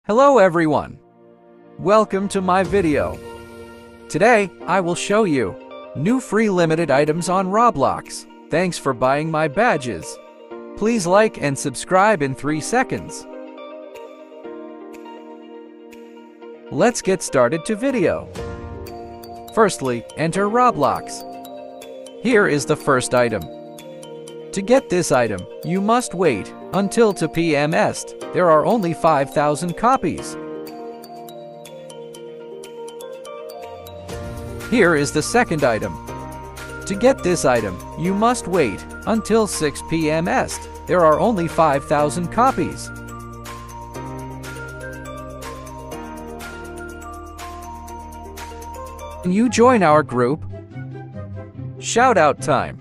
Hello everyone! Welcome to my video. Today, I will show you new free limited items on Roblox. Thanks for buying my badges. Please like and subscribe in 3 seconds. Let's get started to video. Firstly, enter Roblox. Here is the first item. To get this item, you must wait until 2 p.m. est. There are only 5,000 copies. Here is the second item. To get this item, you must wait until 6 p.m. est. There are only 5,000 copies. Can you join our group? Shout out time.